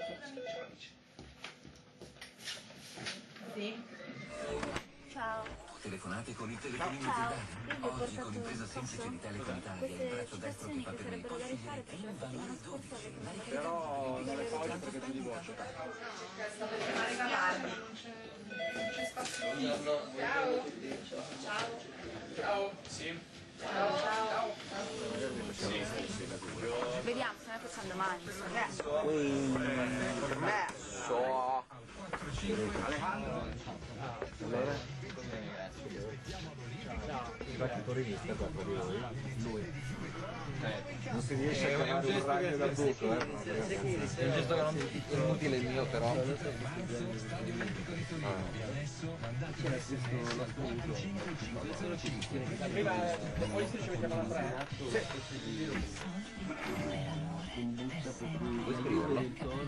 Sì. Ciao. Telefonate con il telefonino Zendaya. Oggi con impresa semplice di Telecom Italia, il braccio destro che fa per lei consigliere prima da 1,12. Però dalle pause perché tu di voce. Sta per chiamare Cavalli, non c'è spazio. Ciao. Ciao. Ciao. Sì. Ciao. Ciao. Vediamo, se ne facciamo domani. Permesso. Alejandro. Infatti fuorivista qua per lui. Non si riesce a chiamare un ragno dal buco, È un gesto che non è inutile il mio però. Prima poi ci mettiamo la frena. Puoi scriverlo?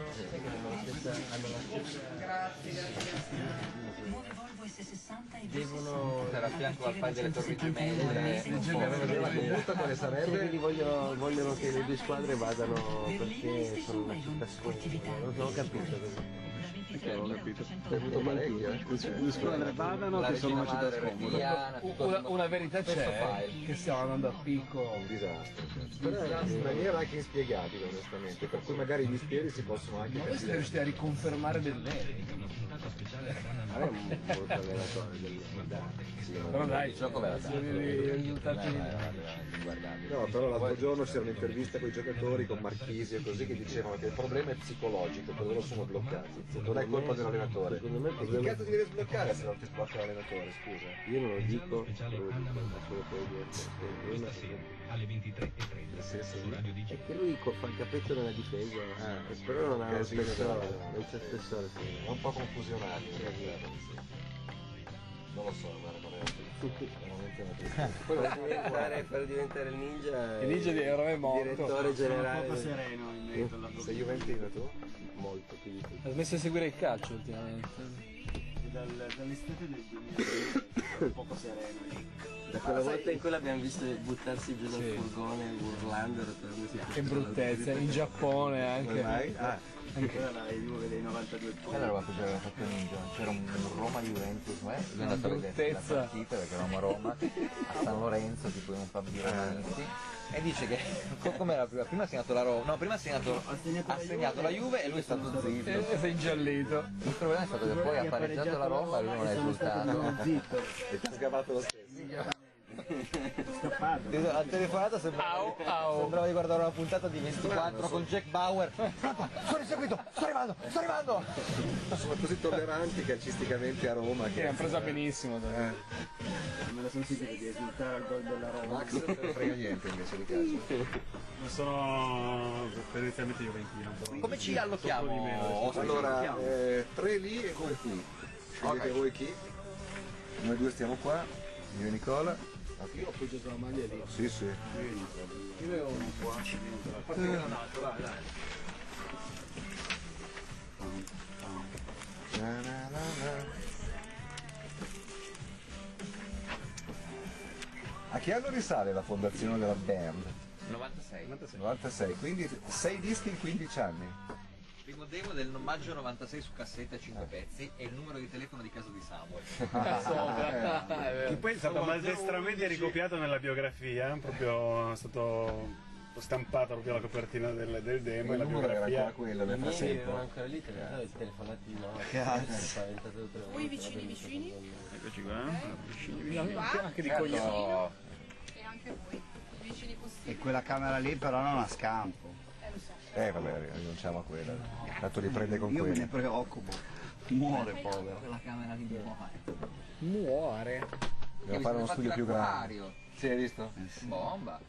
Devono era a fianco al file delle torri gemelle. La computa quale sarebbe? vogliono che le due squadre vadano perché sono una città sconosciuta. Non ho capito così. Ho capito. È avuto parecchio, Le squadre vadano che sono una città scomoda. Una verità c'è, che stiamo andando a picco. un disastro. Però in maniera anche inspiegabile onestamente, per cui magari gli spieri si possono anche Ma voi siete riusciti a riconfermare del vero. è un molto allenatore del Però dai, il gioco vera i risultati. no, però l'altro giorno c'era un'intervista con i giocatori, con Marchisi e così, che dicevano che il problema è psicologico, che loro sono bloccati, non è colpa dell'allenatore. Secondo me il Che problema cazzo ti deve sbloccare se non ti sblocca l'allenatore, scusa? io non lo dico, solo poi dire. Il problema alle 23:30 è che lui fa il capetto nella difesa, però non ha spessore, non c'è spessore. È un po' confusionario, non lo so, guarda, veramente una tristezza. Per diventare il ninja, Il ninja di eroe morto. direttore generale. Poco sereno in merito alla Sei juventino tu? Molto più di tutto. Ha smesso di seguire il calcio ultimamente. dall'estate del 2000 un poco sereno. Da quella volta in cui l'abbiamo visto buttarsi giù dal furgone urlando, Che bruttezza, in Giappone anche. Mai? Quella la Juve dei 92 punti. Quella roba che aveva fatto Ninja, c'era un Roma Juventus, lui è andato a vedere la bruttezza. partita perché eravamo a Roma, a San Lorenzo, tipo in un pub di romanisti, e dice che com'era prima ha segnato la Roma, no, prima ha segnato la Juve e lui è stato zitto. E sei ingiallito. Il problema è stato che poi ha pareggiato la Roma e lui non è risultato. E ti ha sgavato lo stesso. La telefonata sembrava di guardare una puntata di 24 con Jack Bauer. Sono inseguito, sto arrivando! Sono così tolleranti calcisticamente a Roma che L'hanno presa benissimo. Me la sono sentita di esultare al gol della Roma. Max non te ne frega niente invece di calcio. Ma sono tendenzialmente juventino. Come ci allochiamo? Allora, 3 lì e 2 qui. Scegliete voi chi? Noi due stiamo qua, io e Nicola. Io ho appoggiato la maglia lì. Sì. Io avevo uno qua. Parti un altro, vai. A che anno risale la fondazione della band? 96, quindi 6 dischi in 15 anni. Primo demo del maggio 96 su cassetta a 5 pezzi e il numero di telefono di casa di Samuel. Che poi è stato maldestramente ricopiato nella biografia, proprio è stato stampata proprio la copertina del demo e la numero era biografia. ancora quello nel erano frattempo. ancora lì, telefonati no. Voi vicini? Eccoci qua, Anche di coglioni. E anche voi, vicini possibili. E quella camera lì però non ha scampo. Lo so. Vabbè, rinunciamo a quella. Tanto li prende con Io me ne quella. preoccupo. Muore povero. La camera di Muore. Dobbiamo fare uno studio più grande. Sì, hai visto? Bomba.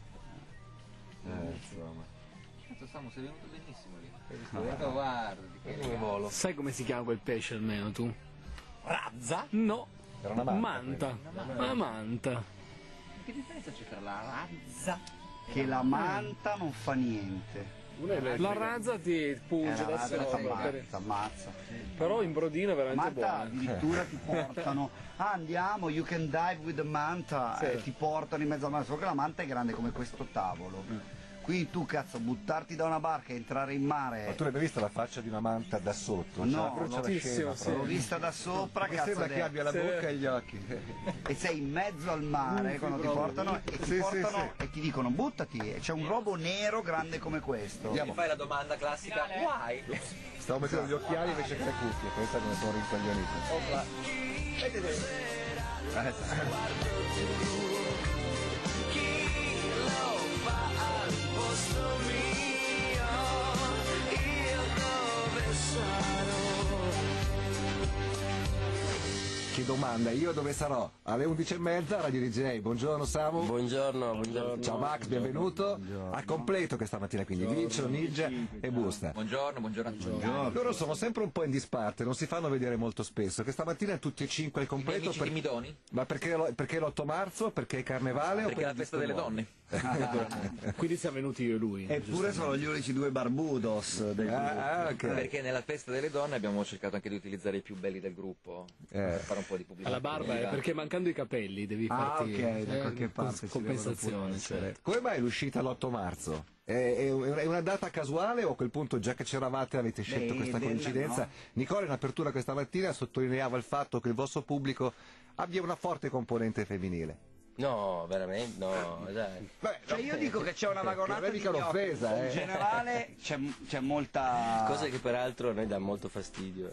Insomma. Cazzo Samu, sei venuto benissimo lì. Guarda, Sai come si chiama quel pesce almeno tu? razza? No. Era una manta. Una manta. Che differenza c'è tra la razza? Che la manta non fa niente. La razza ti punge La da razza sopra. t'ammazza. Però in brodino è veramente Manta buono. addirittura ti portano, andiamo, you can dive with the manta, Sì. e ti portano in mezzo a mare, solo che la manta è grande come questo tavolo. Qui tu cazzo buttarti da una barca e entrare in mare. Ma tu l'hai mai vista la faccia di una manta da sotto? No, l'ho l'ho vista da sopra, cazzo. sembra che abbia la bocca e gli occhi. E sei in mezzo al mare quando ti portano e ti portano e ti dicono buttati e c'è un robo nero grande come questo. E fai la domanda classica, why? Stavo mettendo gli occhiali invece che le cuffie, pensa come sono rincoglionito. Che domanda, io dove sarò? Alle 11:30 Radio DJ, buongiorno Samu. Buongiorno. Ciao Max, benvenuto. A completo questa mattina quindi, Vincio, Ninja e Busta. Buongiorno a tutti. Loro sono sempre un po' in disparte, non si fanno vedere molto spesso. Questa mattina tutti e 5 al completo. Amici timidoni? Ma perché l'8 marzo? Perché è carnevale? Perché è la festa delle donne. Quindi siamo venuti io e lui. Eppure sono gli unici due barbudos del gruppo. Ok. Perché nella festa delle donne abbiamo cercato anche di utilizzare i più belli del gruppo per fare un po' di pubblicità. Alla barba è perché mancando i capelli devi farti ok, da qualche parte compensazione. Certo. Come mai l'uscita l'8 marzo? È una data casuale o a quel punto già che c'eravate avete scelto questa coincidenza? no. Nicola in apertura questa mattina sottolineava il fatto che il vostro pubblico abbia una forte componente femminile. No, veramente, no, dai. Beh, Cioè io dico che c'è una vagonata non è di mica un'offesa, gnocchi. In generale c'è molta... Cose che peraltro a noi dà molto fastidio.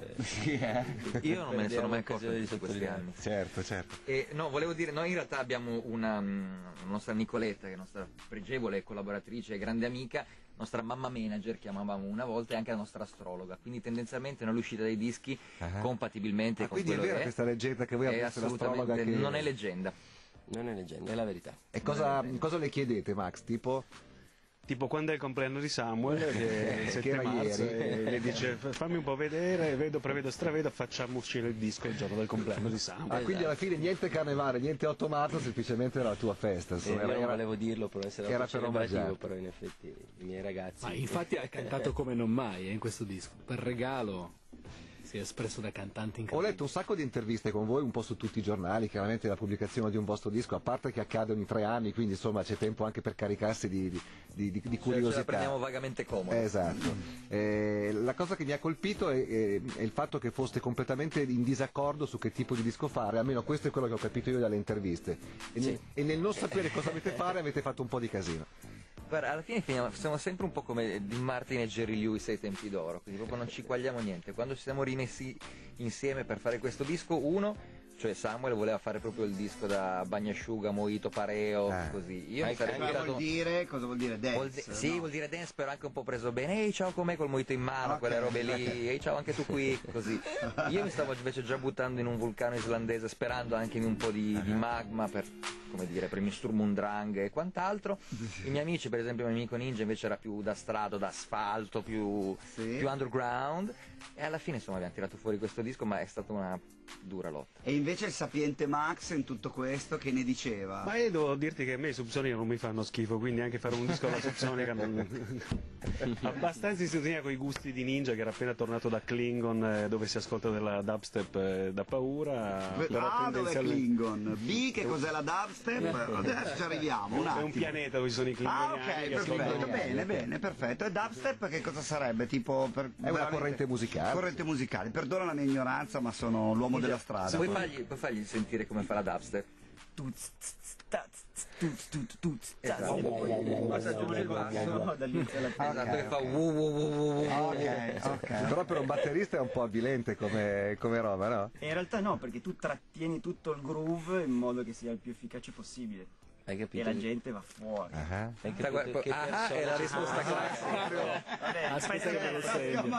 Io non me ne sono mai accorto occasione di di tutti questi sottolineare. anni. Certo. E no, volevo dire, noi in realtà abbiamo una nostra Nicoletta, che è nostra pregevole collaboratrice e grande amica, nostra mamma manager chiamavamo una volta, e anche la nostra astrologa, quindi tendenzialmente nell'uscita dei dischi compatibilmente con Quindi è quello vera che questa leggenda che voi è avete l'astrologa assolutamente che... non è leggenda. Non è leggenda, è la verità. E cosa le chiedete, Max? Tipo quando è il compleanno di Samuel, che è il 7 era marzo, ieri. e le dice fammi un po' vedere, vedo, prevedo, stravedo, facciamo uscire il disco il giorno del compleanno di Samuel. quindi alla fine niente carnevale, niente 8 marzo, semplicemente era la tua festa. Insomma, Io non volevo dirlo per essere era un po' per celebrativo, omaggiare. però in effetti i miei ragazzi... Ma infatti ha cantato come non mai in questo disco. Per regalo si è espresso da cantante Ho incredibile. letto un sacco di interviste con voi, un po' su tutti i giornali, chiaramente la pubblicazione di un vostro disco, a parte che accade ogni 3 anni, quindi insomma c'è tempo anche per caricarsi di curiosità. Ce la prendiamo vagamente comodo. Esatto. La cosa che mi ha colpito è il fatto che foste completamente in disaccordo su che tipo di disco fare, almeno questo è quello che ho capito io dalle interviste. E nel non sapere cosa avete fare avete fatto un po' di casino. Guarda, alla fine siamo sempre un po' come Dean Martin e Jerry Lewis ai tempi d'oro, quindi proprio non ci quagliamo niente. Quando ci siamo rimessi insieme per fare questo disco, cioè Samuel voleva fare proprio il disco da bagnasciuga, mojito, pareo, così. Io mi sarei buttato... Cosa vuol dire dance? Sì, vuol dire dance, però anche un po' preso bene. Ehi, ciao com'è col mojito in mano, quelle robe lì. Ehi, ciao anche tu qui, così. Io mi stavo invece già buttando in un vulcano islandese, sperando anche in un po' di magma per, come dire, per il mio Sturmundrang e quant'altro. I miei amici, per esempio il mio amico Ninja invece era più da strato, da asfalto, più underground. E alla fine insomma abbiamo tirato fuori questo disco, ma è stata una dura lotta. E invece il sapiente Max in tutto questo che ne diceva? Ma io devo dirti che a me i Subsonica non mi fanno schifo, quindi anche fare un disco alla Subsonica abbastanza in sintonia con i gusti di Ninja, che era appena tornato da Klingon, dove si ascolta della dubstep da paura. Dove è Klingon? B, che cos'è la dubstep? Adesso ci arriviamo, un attimo. È un pianeta dove ci sono i Klingoniani. Ok, perfetto, bene, perfetto. E dubstep che cosa sarebbe? Tipo è una corrente musicale. Corrente musicale, perdona la mia ignoranza, ma sono l'uomo della strada. Puoi fargli sentire come fa la dubstep? Esatto, che fa Però per un batterista è un po' avvilente come roba, no? In realtà no, perché tu trattieni tutto il groove in modo che sia il più efficace possibile. Hai capito? E la gente va fuori. È la risposta classica. Aspetta che me lo segno.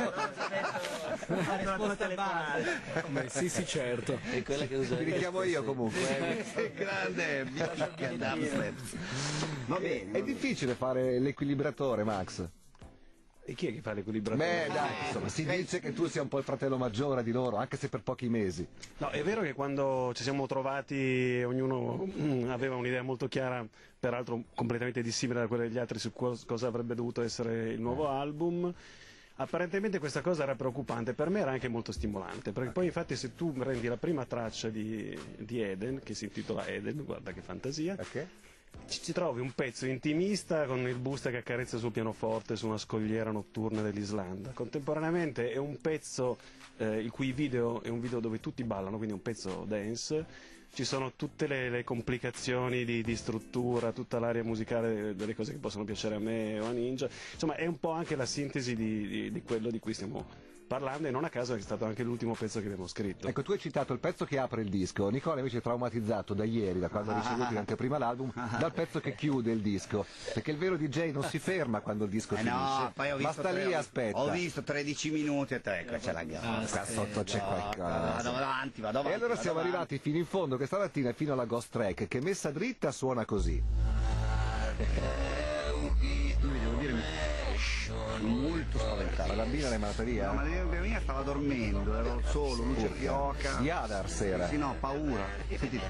La risposta banale. Sì, certo. È quella che uso. Ti richiamo io comunque. Che grande dubstep. Va bene. È difficile fare l'equilibratore, Max. E chi è che fa l'equilibratore? Beh, dai, insomma, si dice che tu sia un po' il fratello maggiore di loro, anche se per pochi mesi. No, è vero che quando ci siamo trovati ognuno aveva un'idea molto chiara, peraltro completamente dissimile da quella degli altri, su cosa avrebbe dovuto essere il nuovo album. Apparentemente questa cosa era preoccupante, per me era anche molto stimolante, perché poi infatti se tu prendi la prima traccia di Eden, che si intitola Eden, guarda che fantasia, ci trovi un pezzo intimista con il busta che accarezza sul pianoforte su una scogliera notturna dell'Islanda. Contemporaneamente è un pezzo il cui video è un video dove tutti ballano, quindi un pezzo dance. Ci sono tutte le complicazioni di struttura, tutta l'area musicale delle cose che possono piacere a me o a Ninja. Insomma, è un po' anche la sintesi di quello di cui stiamo parlando, e non a caso è stato anche l'ultimo pezzo che abbiamo scritto. Ecco, tu hai citato il pezzo che apre il disco. Nicola invece è traumatizzato da ieri, da quando ha ricevuto in anteprima l'album, dal pezzo che chiude il disco, perché il vero DJ non si ferma quando il disco finisce, no, poi ho ma visto sta lì e aspetta. Ho visto 13 minuti e ecco, c'è la gara. Qua sotto c'è qualcosa. Vado avanti. E allora siamo arrivati fino in fondo questa mattina, fino alla Ghost Track, che messa dritta suona così. Devo dire, molto spaventato. La bambina l'hai mandata via? No, ma la mia stava dormendo, ero solo, luce fioca. Di Adars era. Sì, no, paura. Sentite.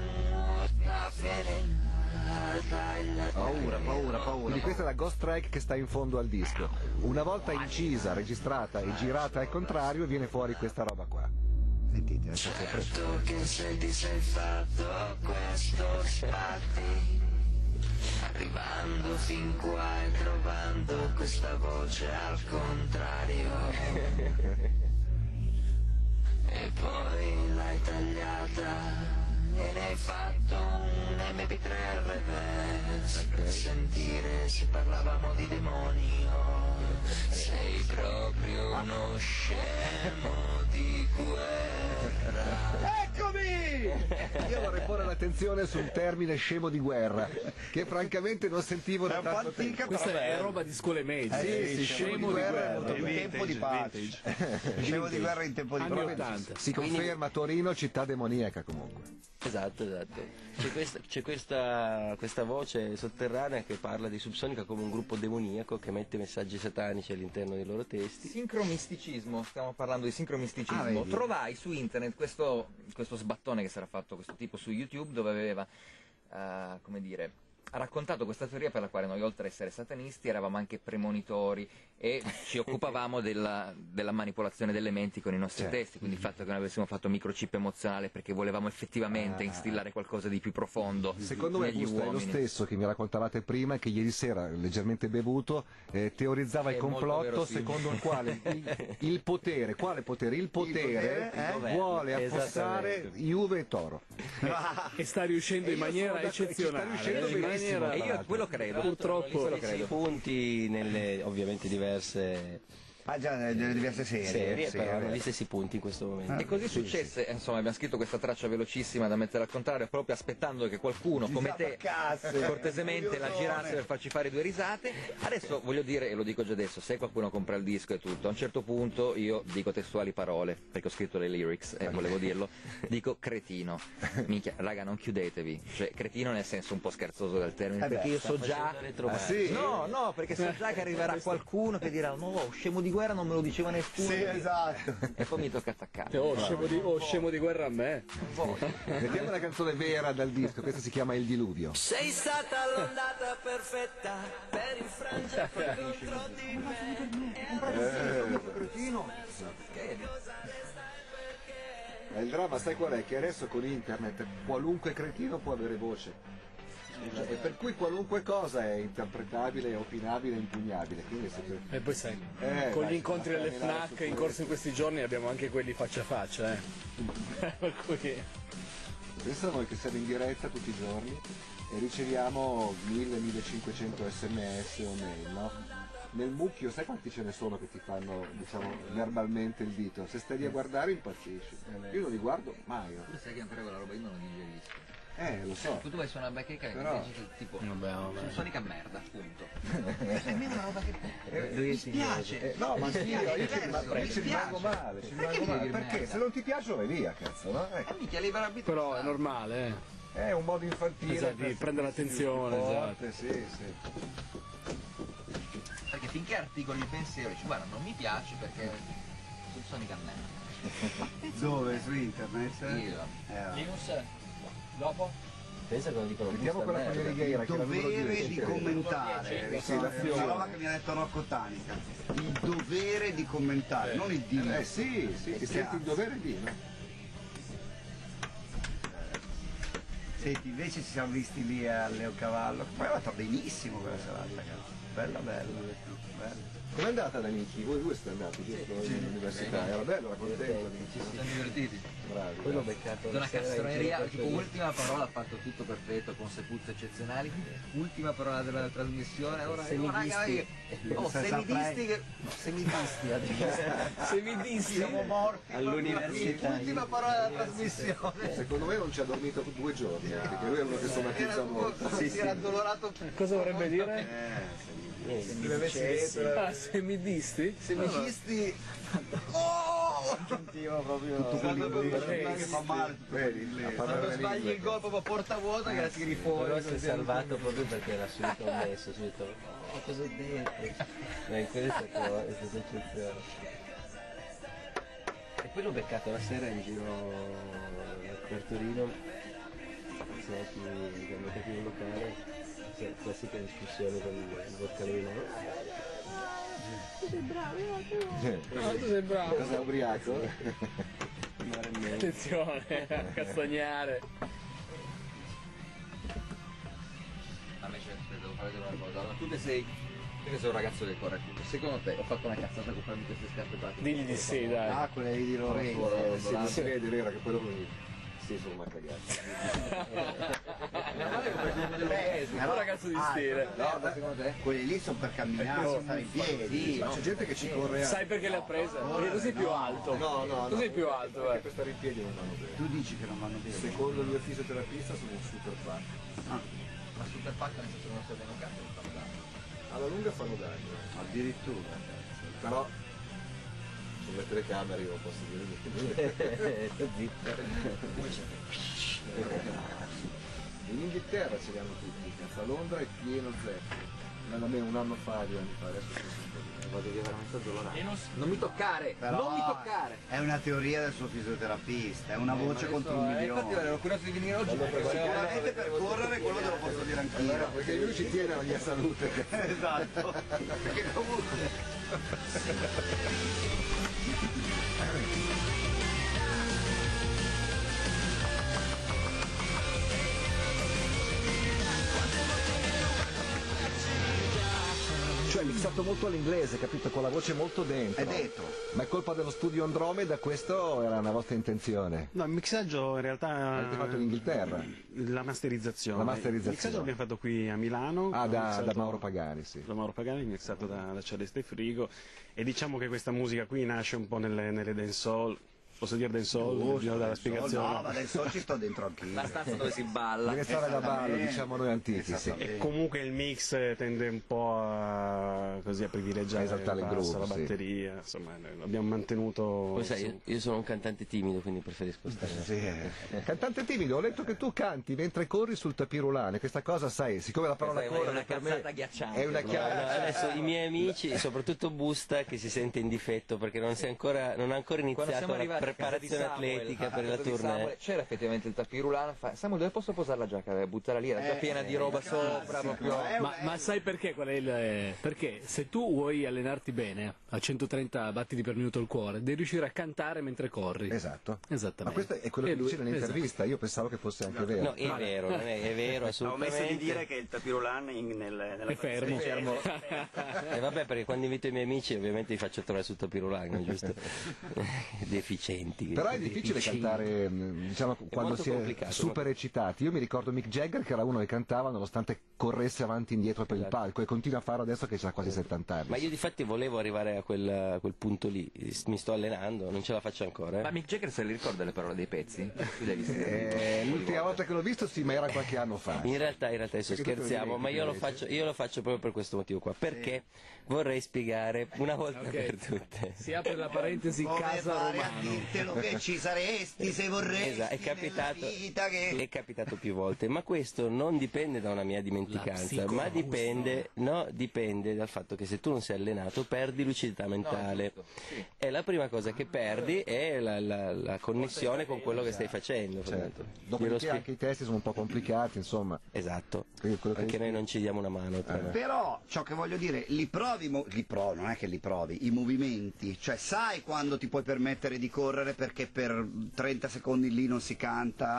Paura. Quindi questa è la Ghost Track che sta in fondo al disco. Una volta incisa, registrata e girata al contrario, viene fuori questa roba qua. Sentite, certo che se ti sei fatto questo spatti, arrivando fin qua e trovando questa voce al contrario, e poi l'hai tagliata e ne hai fatto un MP3 reverse per sentire se parlavamo di demonio. Sei proprio uno scemo di guerra. Eccomi! Io vorrei porre l'attenzione sul termine scemo di guerra, che francamente non sentivo da tanto tempo. Questa è roba di scuole medie. Sì, scemo di guerra. In tempo di pace. Scemo di guerra in tempo di Anni pace. 80. Si conferma Torino città demoniaca comunque. Esatto. C'è questa voce sotterranea che parla di Subsonica come un gruppo demoniaco che mette messaggi satanici all'interno dei loro testi. Sincromisticismo, stiamo parlando di sincromisticismo. vedi. Trovai su internet questo sbattone che si era fatto questo tipo su YouTube, dove aveva, come dire, ha raccontato questa teoria per la quale noi, oltre ad essere satanisti, eravamo anche premonitori e ci occupavamo della manipolazione delle menti con i nostri testi, quindi il fatto che noi avessimo fatto microchip emozionale perché volevamo effettivamente instillare qualcosa di più profondo Secondo me negli Busta è lo uomini. stesso che mi raccontavate prima, che ieri sera, leggermente bevuto, teorizzava il È molto complotto verosimile. secondo il quale il potere, quale potere? Il potere vuole affossare Juve e Toro. E sta riuscendo in maniera eccezionale. Sta riuscendo benissimo. E io quello credo. Purtroppo I punti nelle ovviamente diverse Già nelle diverse serie. Sì, però hanno gli stessi punti in questo momento. E così successe, insomma, abbiamo scritto questa traccia velocissima da mettere al contrario, proprio aspettando che qualcuno come te cortesemente la girasse per farci fare due risate. Adesso voglio dire, e lo dico già adesso, se qualcuno compra il disco e tutto, a un certo punto io dico testuali parole, perché ho scritto le lyrics e volevo dirlo, dico cretino. Minchia, raga, non chiudetevi, cioè cretino nel senso un po' scherzoso del termine, perché io so già... No, perché so già che arriverà qualcuno che dirà no, scemo di guerra non me lo diceva nessuno. Sì, esatto. E poi mi tocca attaccare. scemo di guerra a me. Mettiamo una canzone vera dal disco, questa si chiama Il Diluvio. Sei stata l'ondata perfetta per infrangere contro di me. Il dramma sai qual è? Che adesso con internet qualunque cretino può avere voce. E per cui qualunque cosa è interpretabile, opinabile, impugnabile. Quindi E poi sai, con gli incontri delle FNAC in corso in questi giorni abbiamo anche quelli faccia a faccia, Per cui... Pensa noi che siamo in diretta tutti i giorni e riceviamo 1000-1500 sms o mail, no? Nel mucchio sai quanti ce ne sono che ti fanno, diciamo, verbalmente il dito? Se stai lì a guardare impazzisci. Io non li guardo mai. Tu sai che ancora quella roba io non la digerisco. Lo so. Tu vai su una bacheca e Però... dici tipo Vabbè. Sonica merda, punto. Nemmeno una roba che mi spiace. No, ma sì, io ci rimango male. Perché? Se non ti piace vai via, cazzo, no? Mica libera arbitrio. Però è normale, È un modo infantile. Esatto, di prendere l'attenzione, esatto. Sì. Perché finché articoli il pensiero dici guarda non mi piace perché Sonica merda. Dove? Su internet? Linus, dopo? Pensa quando dicono Vediamo quella con Righiera, che dovere di commentare, è una roba che mi ha detto Rocco Tanica, il dovere di commentare, non il dire. Sì, ti senti il dovere di, no? Senti, invece ci siamo visti lì a Leocavallo, poi è andata benissimo quella serata, ragazzi. Bella, bella. Com'è andata da Nichi? Voi due siete andati, giusto? All'università, era bello, era contento. Ci siamo divertiti. Bravi. Poi l'ho beccato Una la sera in castroneria, giro per tipo quello. ultima parola, ha fatto tutto perfetto, consecuzioni eccezionali. Ultima parola della trasmissione, ora Semidisti. semidisti, siamo morti All'università. Ultima parola della trasmissione. Secondo me non ci ha dormito 2 giorni, perché lui è uno che somatizza molto. Si era addolorato. Cosa vorrebbe dire? Semidisti? Semidisti. Sentivo proprio che fa male tutto Quando sbagli il gol proprio a porta vuota che la tiri fuori. Però si è salvato proprio perché era subito ammesso, subito. Oh, cosa ho detto? Quello è stato eccezionale. E poi l'ho beccato la sera in giro per Torino, siamo andati in un locale, classica discussione con il vocalino. Tu sei bravo. Cosa è ubriaco? Attenzione a castagnare. A me devo fare una cosa. Allora, tu che sei un ragazzo che corre tutto. Secondo te ho fatto una cazzata comprarmi queste scarpe pratiche? Digli di sì, dai. Ah, quelle lì di Lorenzo. Si vede, vero, che poi dopo sì, sono una cagata. È un ragazzo di stile. No, ma secondo te? Quelli lì sono per camminare, sono stare in piedi. Ma c'è gente che ci corre Sai perché le ha prese? Perché tu sei più alto. No. Tu sei più alto, perché per stare in piedi non vanno bene. Tu dici che non vanno bene? Secondo il mio fisioterapista sono un super pack. Ma super pack nel senso che non servono cazzo, non fanno danno. Alla lunga fanno danno. Addirittura. Però sulle telecamere io posso dire che Sta zitto. in Inghilterra ce li hanno tutti, a Londra è pieno zeppo. Da me un anno fa, 2 anni fa, adesso sono un po' di Vado via veramente addolorato. Non mi toccare, Però non mi toccare. è una teoria del suo fisioterapista, è una voce contro un Infatti milione. ero curioso di venire oggi perché Sicuramente per correre quello te lo posso dire anch'io. perché lui ci tiene alla mia salute. Esatto. Perché comunque Cioè mixato molto all'inglese, capito? Con la voce molto dentro. è detto. Ma è colpa dello studio Andromeda, questo era una vostra intenzione? No, il mixaggio in realtà... L'avete fatto in Inghilterra? La masterizzazione. La masterizzazione. Il mixaggio l'abbiamo fatto qui a Milano. Da Mauro Pagani, sì. Da Mauro Pagani, mixato da Celeste Frigo. E diciamo che questa musica qui nasce un po' nelle dancehall. Posso dire dancehall? Bisogna dare la spiegazione. No, ma adesso ci sto dentro anch'io. la stanza dove si balla. Deve stare da ballo, diciamo noi antichi, sì. E comunque il mix tende un po' a privilegiare esaltare il basso, groove, la sì. batteria, insomma l'abbiamo mantenuto. Poi sai, io sono un cantante timido, quindi preferisco stare. Cantante timido, ho letto che tu canti mentre corri sul tapirulane, questa cosa sai, siccome la parola È correre una per me cazzata agghiacciante. è una No, chiara. adesso i miei amici, soprattutto Busta, che si sente in difetto perché non ha ancora Quando iniziato siamo la arrivati a casa di preparazione Samuel, atletica a per la casa di tournée. Samuel, c'era effettivamente il tapirulano, Samuel dove posso posare la giacca? Buttala lì, era già piena di roba sopra proprio. Ma sai perché? Qual è perché se tu vuoi allenarti bene a 130 battiti per minuto il cuore, devi riuscire a cantare mentre corri. Esatto. Esattamente. Ma questo è quello che dice nell'intervista, io pensavo che fosse anche vero. No, è vero, non è vero, Ho assolutamente. omesso di dire che il tapirulan nella È fermo. E vabbè, perché quando invito i miei amici ovviamente li faccio trovare sul tapirulano, giusto? Deficienti. Però è difficile cantare, diciamo, quando molto si è complicato, super eccitati. Io mi ricordo Mick Jagger che era uno che cantava nonostante corresse avanti e indietro per il palco e continua a farlo adesso che ha quasi 70 anni. Ma io difatti volevo arrivare a quel punto lì, mi sto allenando, non ce la faccio ancora. Ma Mick Jagger se li ricorda le parole dei pezzi? Tu le hai viste? L'ultima volta che l'ho visto sì, ma era qualche anno fa. In realtà adesso Perché tu scherziamo, te ma lo io lo faccio proprio per questo motivo qua, perché vorrei spiegare una volta per tutte. Si apre la parentesi Come casa fare a romano. dirtelo che ci saresti se vorresti Esatto, nella vita che... è capitato più volte, ma questo non dipende da una mia dimenticanza, ma dipende dal fatto che se tu non sei allenato perdi lucidità mentale. E la prima cosa che perdi è la connessione con quello che stai facendo. Certo. Dopodiché anche i testi sono un po' complicati, insomma. Esatto, Quindi quello che perché noi non ci diamo una mano. Però ciò che voglio dire, non è che li provi, i movimenti, cioè sai quando ti puoi permettere di correre perché per 30 secondi lì non si canta,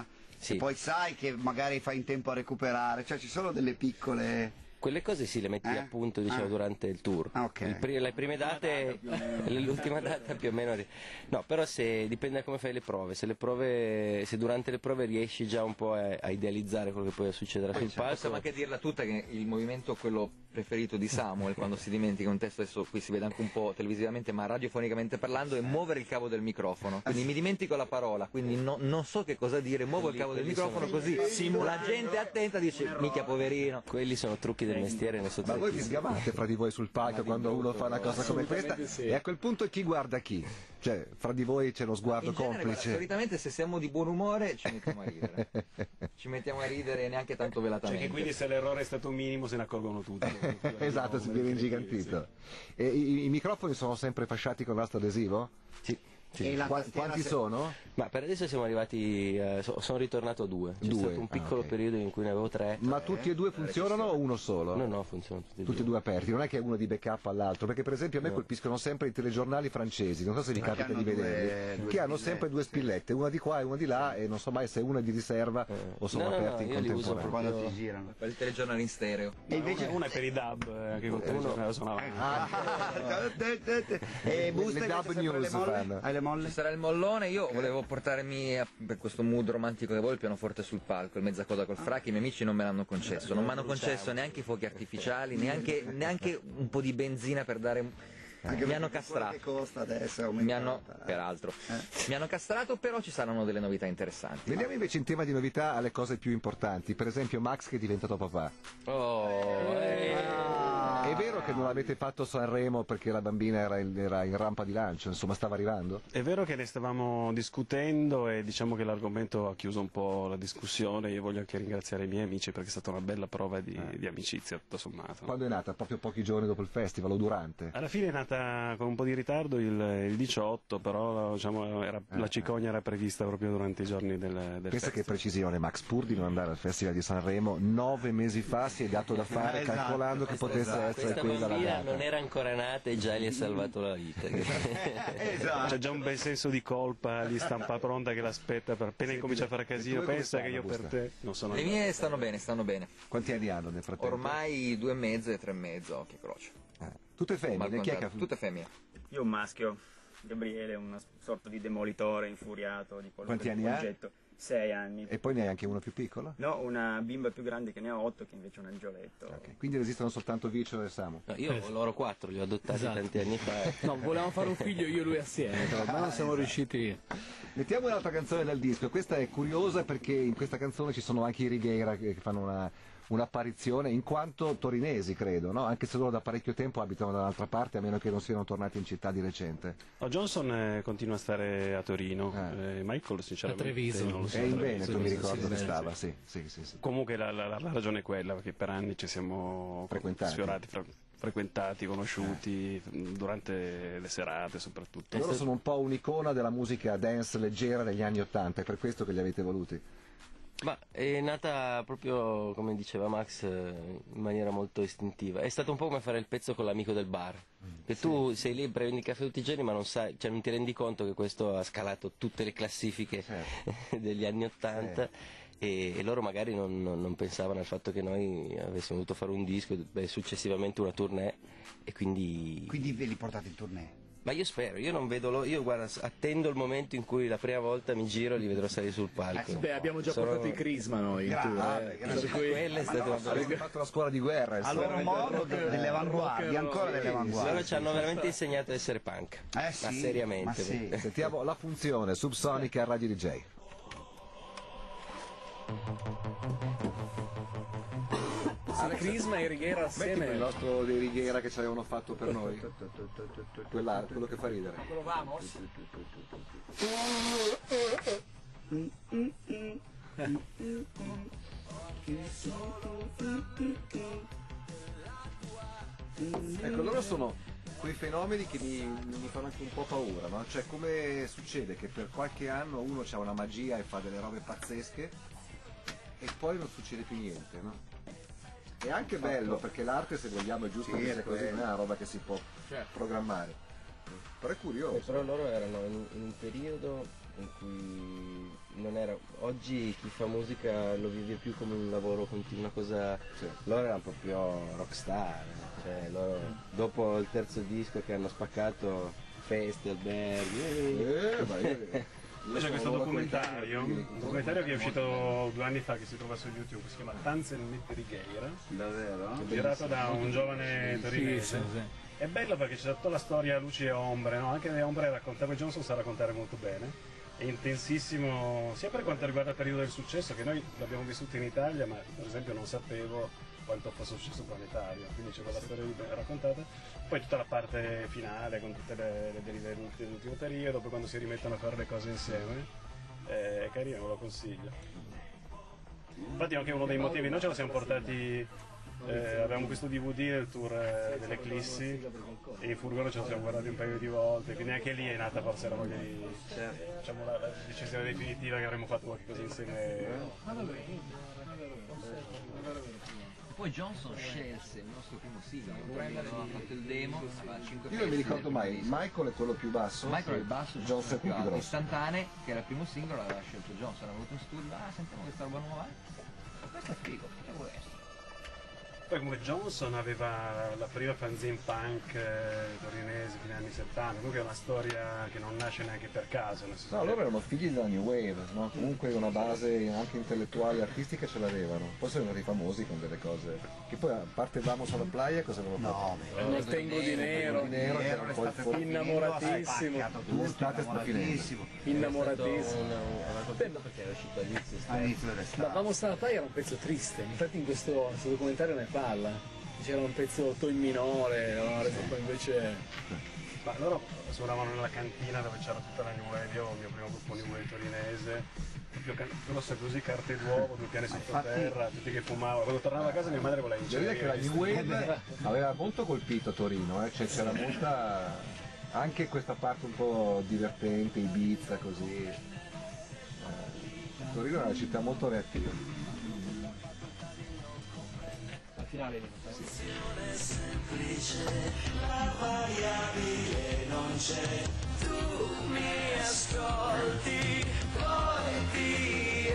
e poi sai che magari fai in tempo a recuperare, cioè ci sono delle piccole... Quelle cose sì, le metti a punto durante il tour. Le prime date, l'ultima data più o meno. No, però dipende da come fai le prove. Se durante le prove riesci già un po' a idealizzare quello che poi succederà sul palco. Possiamo anche dirla tutta che il movimento, quello preferito di Samuel, quando si dimentica un testo, adesso qui si vede anche un po' televisivamente ma radiofonicamente parlando, è muovere il cavo del microfono. Quindi mi dimentico la parola, quindi non so che cosa dire, muovo il cavo del microfono così la gente attenta dice mica poverino. Quelli sono trucchi del mestiere. Ma voi vi sgamate fra di voi sul palco quando uno fa una cosa come questa? Sì. E a quel punto chi guarda chi? Cioè, fra di voi c'è lo sguardo In genere, complice? solitamente se siamo di buon umore ci mettiamo a ridere. Ci mettiamo a ridere neanche tanto velatamente. Cioè che quindi se l'errore è stato minimo se ne accorgono tutti. Esatto, si viene ingigantito. E i microfoni sono sempre fasciati con nastro adesivo? Sì. E la Quanti sono? Ma per adesso siamo arrivati, sono ritornato a 2. C'è stato un piccolo periodo in cui ne avevo 3. Ma tutti e due funzionano o uno solo? No, funzionano tutti e due aperti, non è che è uno di backup all'altro, perché per esempio a me colpiscono sempre i telegiornali francesi, non so se vi capita di vederli, che hanno sempre due spillette, una di qua e una di là, e non so mai se una è di riserva o sono aperti in contemporanea. Quando ti girano. Per il telegiornale in stereo. E invece una è per i dub, anche col telegiornale suonava. E buste le dub news fanno. Hai le molle? Ci sarà il mollone, io volevo portarmi per questo mood romantico che vuoi il pianoforte sul palco, il mezzacoda col fracchi, i miei amici non me l'hanno concesso, non mi hanno concesso neanche i fuochi artificiali, neanche un po' di benzina per dare... mi hanno castrato. Che costa adesso? Peraltro. Mi hanno castrato, però ci saranno delle novità interessanti. Veniamo invece in tema di novità alle cose più importanti, per esempio Max che è diventato papà. È vero che non avete fatto Sanremo perché la bambina era in rampa di lancio, insomma stava arrivando? È vero che ne stavamo discutendo e diciamo che l'argomento ha chiuso un po' la discussione. Io voglio anche ringraziare i miei amici perché è stata una bella prova di amicizia tutto sommato. Quando è nata? Proprio pochi giorni dopo il festival o durante? Alla fine è nata con un po' di ritardo il 18, però diciamo, la cicogna era prevista proprio durante i giorni del Pensa festival. che precisione, Max, pur di non andare al Festival di Sanremo 9 mesi fa si è dato da fare calcolando che potesse essere questa quella la bambina data. non era ancora nata e già gli è salvato la vita. C'è già un bel senso di colpa lì, stampa pronta che l'aspetta per appena incomincia a fare casino. Pensa che io per te non sono. Le mie stanno bene, stanno bene. Quanti anni hanno nel frattempo? Ormai 2 e mezzo e 3 e mezzo, occhio croce. Tutte femmine? Chi è che ha... Tutte femmine. Io un maschio, Gabriele, una sorta di demolitore infuriato di Quanti anni progetto. 6 anni. E poi ne hai anche uno più piccolo? No, una bimba più grande che ne ha 8, che invece è un angioletto. Quindi resistono soltanto Vicio e Samu? No, io ho loro 4, li ho adottati tanti anni fa. No, volevamo fare un figlio io e lui assieme, però, ma non siamo riusciti. Mettiamo un'altra canzone dal disco, questa è curiosa perché in questa canzone ci sono anche i Righeira che fanno un'apparizione in quanto torinesi, credo, no? Anche se loro da parecchio tempo abitano da un'altra parte, a meno che non siano tornati in città di recente. Johnson continua a stare a Torino, Michael sinceramente A Treviso. non lo so. È in Veneto, mi ricordo che sì, stava, sì. sì. Comunque la ragione è quella, perché per anni ci siamo frequentati, conosciuti durante le serate soprattutto. Loro sono un po' un'icona della musica dance leggera degli anni '80, è per questo che li avete voluti. Ma è nata proprio, come diceva Max, in maniera molto istintiva. È stato un po' come fare il pezzo con l'amico del bar. Che tu sei lì, prendi il caffè tutti i giorni, ma non sai, cioè non ti rendi conto che questo ha scalato tutte le classifiche degli anni '80. E loro magari non pensavano al fatto che noi avessimo dovuto fare un disco e successivamente una tournée, e quindi ve li portate in tournée? Ma io spero, io non vedo io guarda, attendo il momento in cui la prima volta mi giro e li vedrò salire sul palco. Beh, abbiamo già portato i Crisma noi in tour. Per cui quella è stata Avete fatto la scuola di guerra, a loro modo, delle avanguardie, ancora delle avanguardie. Loro ci hanno veramente insegnato ad essere punk, ma seriamente. Ma sì. Sentiamo La Funzione, Subsonica, Radio DJ. Crisma e Righeira assieme. Il nostro dei Righeira che ci avevano fatto per noi. Quello che fa ridere. Quello vamos? Ecco, loro sono quei fenomeni che mi fanno anche un po' paura, no? Cioè, come succede che per qualche anno uno ha una magia e fa delle robe pazzesche e poi non succede più niente, no? È anche bello perché l'arte, se vogliamo, è giusto che sia così, non è una roba che si può programmare. Però è curioso. Però loro erano in un periodo in cui non era. Oggi chi fa musica lo vive più come un lavoro continuo, una cosa. Sì. Loro erano proprio rockstar, cioè loro dopo il terzo disco che hanno spaccato feste, alberghi. C'è questo documentario che è uscito 2 anni fa, che si trova su YouTube, si chiama Tanzen mit Righeira, Davvero? girato da un giovane torinese. È bello perché c'è tutta la storia luci e ombre, no? Anche le ombre raccontava Johnson, sa raccontare molto bene. È intensissimo sia per quanto riguarda il periodo del successo, che noi l'abbiamo vissuto in Italia, ma per esempio non sapevo quanto fosse un successo planetario, quindi c'è quella storia lì ben raccontata. Poi tutta la parte finale con tutte le derive dell'ultimo periodo, poi quando si rimettono a fare le cose insieme, è carino, ve lo consiglio. Infatti anche uno dei motivi, noi ce lo siamo portati, avevamo questo DVD del tour dell'Eclissi e in furgone ce lo siamo guardati un paio di volte, quindi anche lì è nata forse la voglia di, diciamo, la decisione definitiva che avremmo fatto qualche cosa insieme. Poi Johnson scelse il nostro primo singolo, aveva fatto il demo, aveva 5 Io non mi ricordo mai, Michael è quello più basso, Michael è il basso, Johnson è più grosso. Istantanee, che era il primo singolo, aveva scelto Johnson, aveva avuto in studio, sentiamo questa roba nuova, questo è figo, che vuole essere? Poi comunque Johnson aveva la prima fanzine punk torinese fine anni 70, comunque è una storia che non nasce neanche per caso. No, loro erano figli della New Wave, no? Comunque una base anche intellettuale e artistica ce l'avevano. Poi sono diventati famosi con delle cose. Che poi a parte Vamos alla playa cosa avevano fatto? Uno Tengo di nero, che era un po' il innamoratissimo, l'estate strafinendo. innamoratissimo. Perché era uscito all'inizio Ma Vamos alla playa era un pezzo triste, infatti in questo documentario ne parla. C'era un pezzo in minore, poi invece. Ma loro suonavano nella cantina dove c'era tutta la New Wave, io il mio primo gruppo New Wave torinese, proprio grosse così, carte d'uovo, 2 piani sottoterra, tutti che fumavano. Quando tornavo a casa mia madre voleva Devo dire che la New Wave aveva molto colpito Torino, cioè c'era molta, anche questa parte un po' divertente, Ibiza così. Torino è una città molto reattiva. Finale semplice, la variabile non c'è, tu mi ascolti, poi ti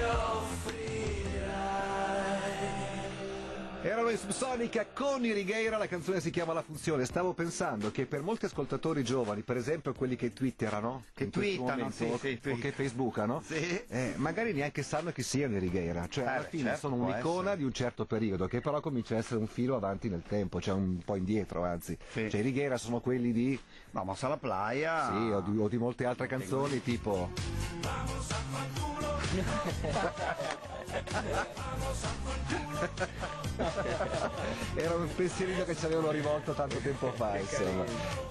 offrirai. Erano in Subsonica con i Righeira, la canzone si chiama La Funzione. Stavo pensando che per molti ascoltatori giovani, per esempio quelli che twitterano, che twittano, o che facebookano, sì. magari neanche sanno chi siano i Righeira, cioè alla fine certo, sono un'icona di un certo periodo, che però comincia a essere un filo avanti nel tempo, cioè un po' indietro anzi. Sì. Cioè i Righeira sono quelli di Vamos alla playa. Sì, o di molte altre canzoni tipo Vamos a fanculo. era un pensierino che ci avevano rivolto tanto tempo fa, insomma.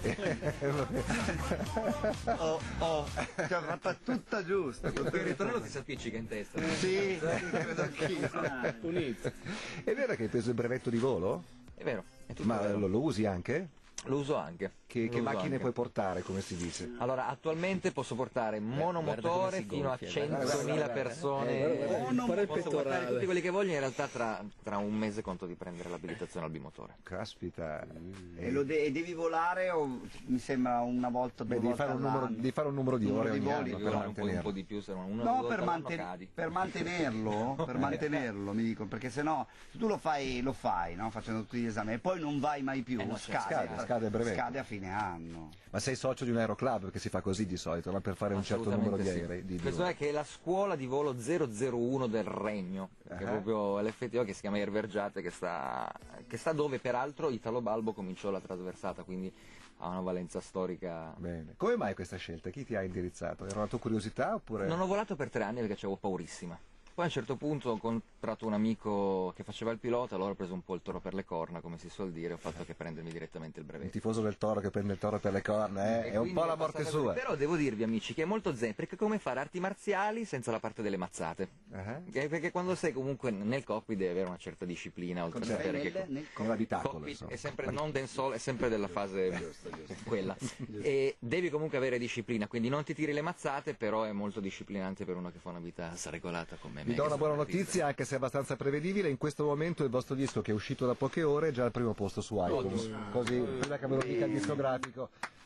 Ti ha fatta tutta giusta. Il ritornello ti si appiccica in testa. Sì, credo anch'io. È vero che hai preso il brevetto di volo? È vero, è tutto Ma vero. lo usi anche? Lo uso anche. Che Lo uso macchine anche. puoi portare, come si dice? Allora, attualmente posso portare guarda monomotore come si fino a gonfia, 100.000 persone. Posso portare tutti quelli che voglio, in realtà tra un mese conto di prendere l'abilitazione al bimotore. Caspita. E devi volare o mi sembra una volta, due Devi volte fare, all'anno? devi fare un numero di ore ogni voli, anno Devi per volare un po' mantenerlo. di più, se non una No, due per, volte all'anno cadi. per mantenerlo, mi dico, perché sennò se tu lo fai, no? Facendo tutti gli esami e poi non vai mai più, no, scade il brevetto. scade a fine anno. Ma sei socio di un aeroclub, che si fa così di solito, no? Per fare un certo numero di Assolutamente aerei. sì. Questo è che è la scuola di volo 001 del Regno, che è proprio l'FTO, che si chiama Air Vergiate, che sta dove peraltro Italo Balbo cominciò la trasversata, quindi ha una valenza storica. Bene. Come mai questa scelta? Chi ti ha indirizzato? Era una tua curiosità oppure? Non ho volato per 3 anni perché avevo paurissima. Poi a un certo punto ho incontrato un amico che faceva il pilota, allora ho preso un po' il toro per le corna, come si suol dire, ho fatto che prendermi direttamente il Un brevetto. tifoso del toro che prende il toro per le corna, E è un quindi po' la è morte passata sua. così. Però devo dirvi, amici, che è molto zen, perché è come fare arti marziali senza la parte delle mazzate. Perché quando sei comunque nel cockpit devi avere una certa disciplina, oltre a sapere che Nell'abitacolo, cockpit insomma. è sempre non densole, è sempre della fase quella. E devi comunque avere disciplina, quindi non ti tiri le mazzate, però è molto disciplinante per uno che fa una vita regolata come me. Vi do che una sono buona un artista. notizia, anche se è abbastanza prevedibile. In questo momento il vostro disco, che è uscito da poche ore, è già al primo posto su iTunes. Così, prima che me lo dica il discografico.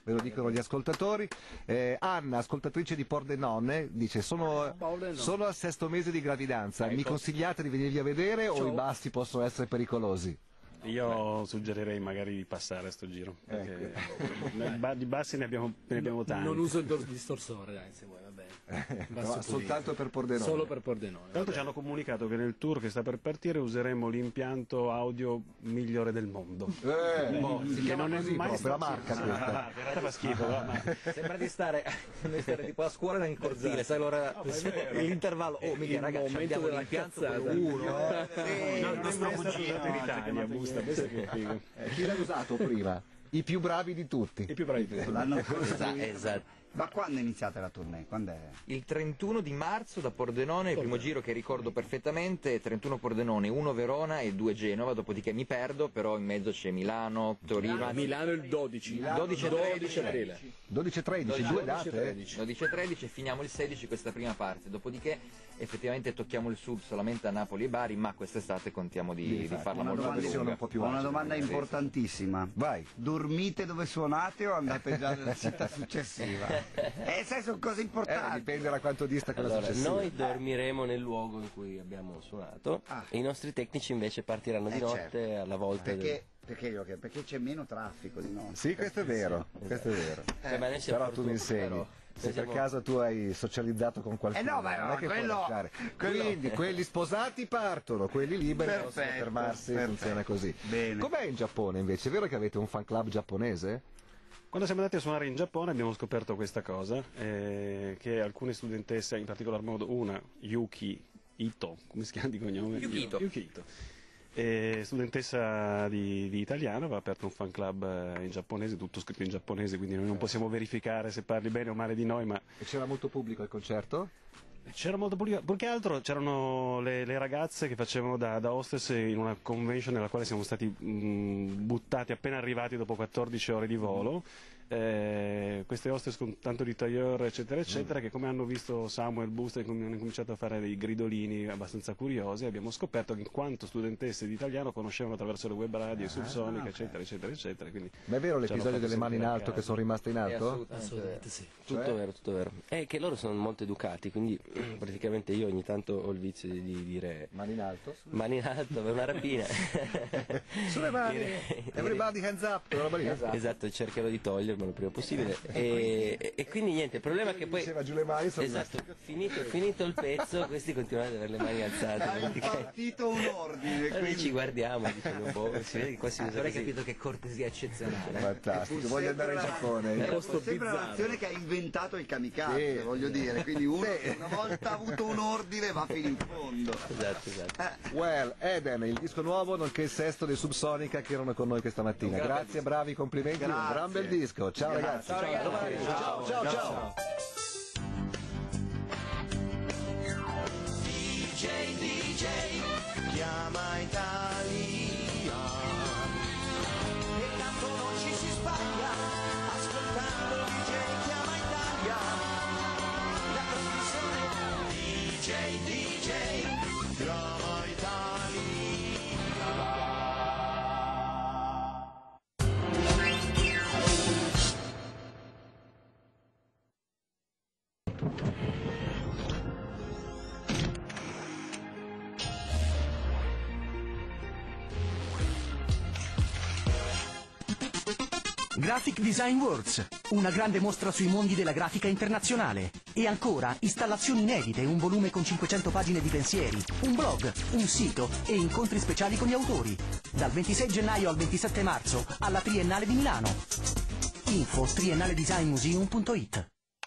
ve lo dicono gli ascoltatori. Anna, ascoltatrice di Pordenone, dice sono al 6° mese di gravidanza, mi consigliate di venirvi a vedere o i basti possono essere pericolosi? Io suggerirei magari di passare a sto giro, perché di bassi ne abbiamo tanti. Non uso il distorsore, dai, se vuoi, va bene. No, soltanto per Pordenone. Solo per Pordenone. Tra l'altro ci hanno comunicato che nel tour che sta per partire useremo l'impianto audio migliore del mondo. Che non è mai la marca questa. In realtà fa schifo, ma... Sembra di stare tipo a scuola nel cortile, sai l'ora l'intervallo. Oh, mica ragazzi, abbiamo l'impianto quello uno. Il nostro cugino dell'Italia, busta. Chi l'ha usato prima? I più bravi di tutti. I più bravi di tutti. L'anno scorso. Esatto. Ma quando è iniziata la tournée? Quando è? Il 31 di marzo da Pordenone, il primo giro che ricordo perfettamente, 31 Pordenone, 1 Verona e 2 Genova, dopodiché mi perdo, però in mezzo c'è Milano, Torino. Milano il 12. 12 aprile. 12-13, due date. 12-13 e finiamo il 16 questa prima parte, dopodiché effettivamente tocchiamo il sud solamente a Napoli e Bari, ma quest'estate contiamo di farla molto più lunga. Una domanda importantissima. Vai. Dormite dove suonate o andate già nella città successiva? Sai, sono cose importanti. Dipende da quanto dista quella successiva. Noi dormiremo nel luogo in cui abbiamo suonato e i nostri tecnici invece partiranno di notte alla volta. Perché c'è meno traffico di notte. Sì, questo è vero, questo è vero. Ma noi siamo Però tu mi insegni. Se per caso tu hai socializzato con qualcuno, no, ma non è che puoi lasciare. Quindi quelli sposati partono, quelli liberi possono fermarsi, funziona così. Bene. Com'è in Giappone invece? È vero che avete un fan club giapponese? Quando siamo andati a suonare in Giappone abbiamo scoperto questa cosa, che alcune studentesse, in particolar modo una, Yuki Ito, come si chiama di cognome? Yuki Ito. Studentessa di italiano, aveva aperto un fan club in giapponese, tutto scritto in giapponese, quindi noi non possiamo verificare se parli bene o male di noi, ma... E c'era molto pubblico al concerto? C'era molto pubblico, più che altro c'erano le ragazze che facevano da hostess in una convention nella quale siamo stati buttati appena arrivati dopo 14 ore di volo. Queste hostess con tanto di tailleur eccetera eccetera, che come hanno visto Samuel Buster hanno cominciato a fare dei gridolini abbastanza curiosi, abbiamo scoperto che in quanto studentesse di italiano conoscevano attraverso le web radio, Subsonica eccetera eccetera eccetera. Quindi ma è vero l'episodio delle mani in alto che sono rimaste in alto? Assolutamente sì. Tutto vero, tutto vero. È che loro sono molto educati, quindi praticamente io ogni tanto ho il vizio di dire mani in alto? Mani in alto, per una rapina. Sulle mani! Everybody hands up! Esatto, cercherò di togliermelo il prima possibile e quindi niente, il problema è che poi diceva giù le mani, esatto, finito il pezzo questi continuano ad avere le mani alzate. Hai partito un ordine, quindi ci guardiamo dicendo si vede che qua si usa però hai così. capito che cortesia eccezionale. Fantastico, voglio andare in Giappone. Sembra la nazione che ha inventato il kamikaze, voglio dire, quindi uno una volta avuto un ordine va fino in fondo. Esatto. Well, Eden, il disco nuovo nonché il sesto dei Subsonica che erano con noi questa mattina. Grazie, bravi, complimenti, un gran bel disco. Ciao ragazzi. Ciao. DJ, chiama Italia. E tanto non ci si sbaglia, ascoltando DJ chiama Italia. La trasmissione DJ, chiama Italia. Graphic Design Works, una grande mostra sui mondi della grafica internazionale. E ancora, installazioni inedite, un volume con 500 pagine di pensieri, un blog, un sito e incontri speciali con gli autori. Dal 26 gennaio al 27 marzo, alla Triennale di Milano. Info triennaleDesignMuseum.it.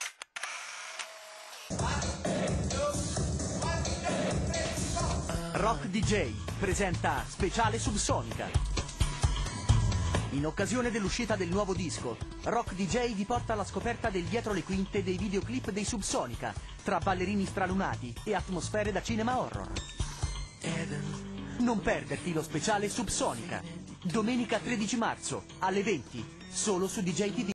Rock DJ presenta Speciale Subsonica. In occasione dell'uscita del nuovo disco, Rock DJ vi porta alla scoperta del dietro le quinte dei videoclip dei Subsonica, tra ballerini stralunati e atmosfere da cinema horror. Non perderti lo speciale Subsonica, domenica 13 marzo alle 20, solo su DJ TV.